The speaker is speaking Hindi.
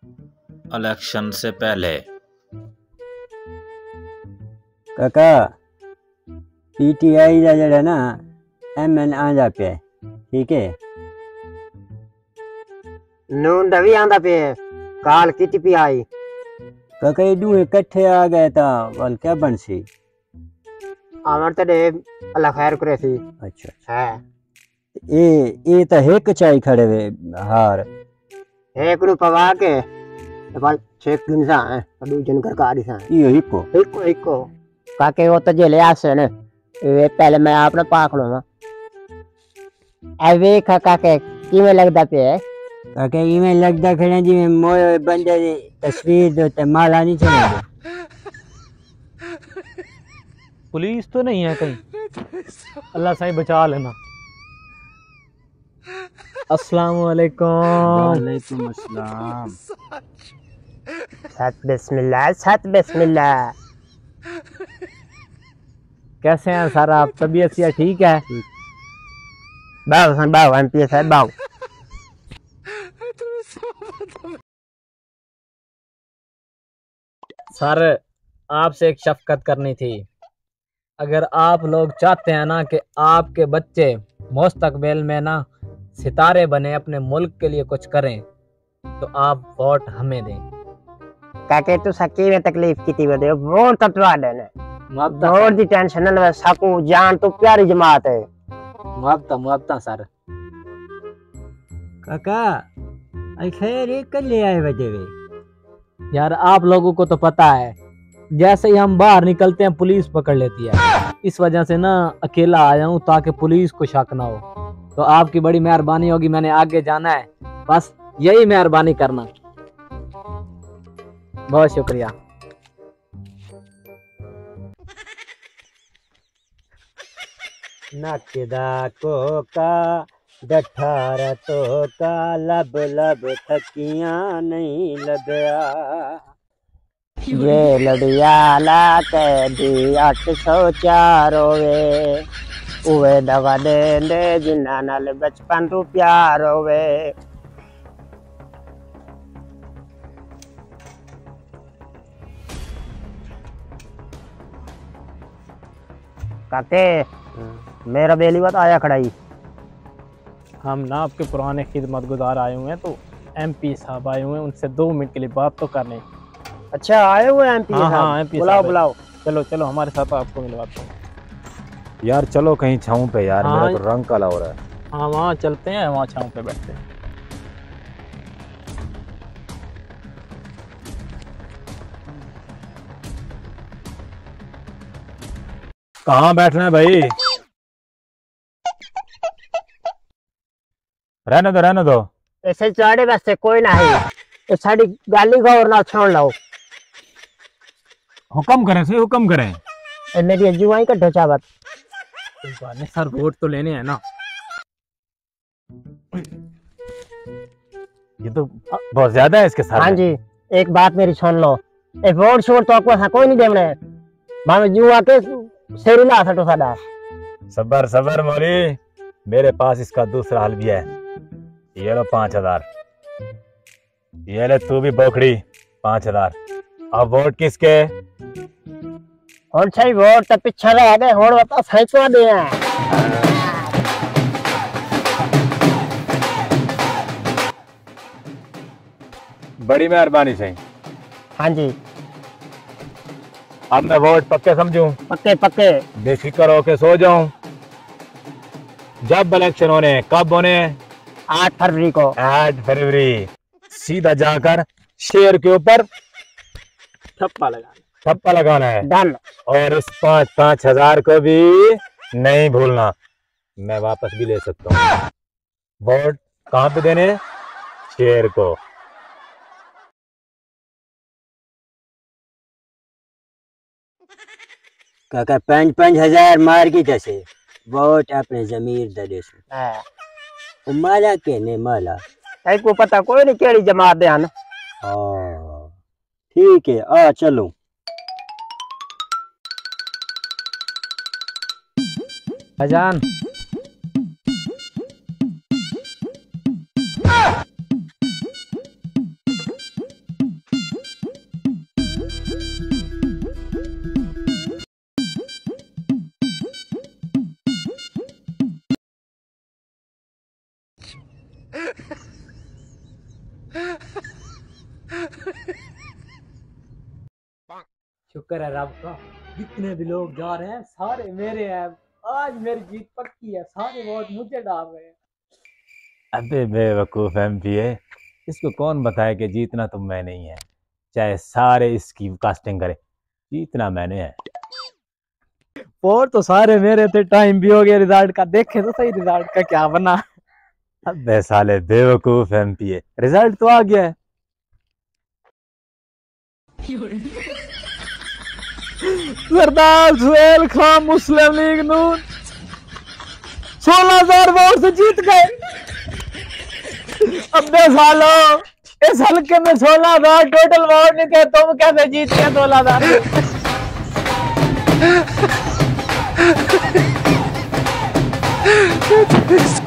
इलेक्शन से पहले। काका पीटीआई का जड़ा ना एमएन आंदा पे, ठीक है। नून दवी आंदा पे काल किटी पी आई। काका ये दू इकट्ठे आ गए था वाल क्या बन सी। आमर ते अल्लाह खैर करे सी। अच्छा है ये तो हेक चाई खड़े वे हार एक नु पवा के ते भाई चेक दिन सा है अडू जन कर का दिसा यो हिको इको काके वो तो जेले आसे ने ये पहले मैं आपने पाक लूंगा एवे काका के किवे लगदा पे है। काका इमे लगदा खड़ा जी में मोए बंदे दी तस्वीर दो ते माला नहीं चले। पुलिस तो नहीं है कहीं, अल्लाह साईं बचा लेना। अस्सलाम वालेकुम। वालेकुम अस्सलाम। सत बिस्मिल्लाह। कैसे हैं सर आप? तबीयत से ठीक है? बाव एमपी साहब बाव। सर आपसे एक शफकत करनी थी। अगर आप लोग चाहते हैं ना कि आपके बच्चे मुस्तकबिल में ना सितारे बने, अपने मुल्क के लिए कुछ करें, तो आप वोट हमें दें। काके तू सकी में तकलीफ की दे वोट तटवा देने वोट दी टेंशन न सकू जान तो प्यारी जमात है। मुआवता सर। काका आई खैर एक कर ले आए बजे वे। यार आप लोगों को तो पता है, जैसे ही हम बाहर निकलते हैं पुलिस पकड़ लेती है। इस वजह से ना अकेला आया हूँ ताकि पुलिस को शक ना हो। तो आपकी बड़ी मेहरबानी होगी, मैंने आगे जाना है, बस यही मेहरबानी करना। बहुत शुक्रिया। नकदा को का डठार तो का लब लब थकियां नहीं लदया। ये लड़िया ला के दी 804 होवे उवे दवा दे दे जिन्ना नाल बचपन तू प्यार होवे। काके मेरा बेली बात आया खड़ाई। हम ना आपके पुराने खिदमत गुजार आए हुए हैं, तो एमपी साहब आए हुए हैं, उनसे 2 मिनट के लिए बात तो करनी। अच्छा आए हुए एमपी साहब? हाँ एमपी बुलाओ बुलाओ। चलो हमारे साथ आपको मिलवाता हूँ। यार चलो कहीं छाऊं पे यार, हाँ, मेरा तो रंग काला हो रहा है। हाँ वहाँ चलते हैं, वहाँ छाँव पे बैठते हैं। कहाँ बैठना है भाई? रहने दो। ऐसे चाड़े वास्ते कोई ना है, तो साड़ी गाली को और ना छोड़ लो। हुक्म करें। ए मेरी जुआई का ढोचावत। सर वोट तो लेने हैं ना। ये तो बहुत ज्यादा है इसके साथ। हाँ जी एक बात मेरी सुन लो, ए वोट शोट तो आपको कोई नहीं देने भावे जुआ के शेरी ना सटो साडा। सबर मोरी, मेरे पास इसका दूसरा हल भी है। ये लो 5000। ये ले तू भी बोखड़ी 5000। अब वोट किसके? और सही वोट तो पीछे रह गए, होड़ बता सही को दे। बड़ी मेहरबानी सही। हाँ जी अब मैं वोट पक्के समझूं? पक्के। बेफिक्र होके सो जाऊं। जब इलेक्शन होने, कब होने? 8 फरवरी को। 8 फरवरी सीधा जाकर शेर के ऊपर ठप्पा लगाना है। डन। और इस 5,000 को भी नहीं भूलना। मैं वापस भी ले सकता हूँ। वोट कहाँ पे देने? शेर को। काका 5,000 मार की जैसे वोट अपने जमीर दे से माला के ने माला को पता कोई नहीं केड़ी जमात दे हन। हाँ ठीक है आ चलो। भाईजान शुक्र है रब का, जितने भी लोग जा रहे हैं सारे मेरे हैं। आज मेरी जीत पक्की है, सारे वोट मुझे डाल रहे हैं। अबे बेवकूफ एमपीए, इसको कौन बताए कि जीतना तो मैं नहीं है, चाहे सारे इसकी कास्टिंग करे, जीतना मैंने है। वोट तो सारे मेरे थे, टाइम भी हो गया रिजल्ट का, देखे तो सही रिजल्ट का क्या बना। अबे साले बेवकूफ एमपीए, रिजल्ट तो आ गया है। सरदार सुहेल खान मुस्लिम लीग नून 16,000 वोट से जीत गए। अबे सालो, इस हल्के में 16,000 टोटल वोट नहीं थे, तुम कैसे जीत गए 16,000?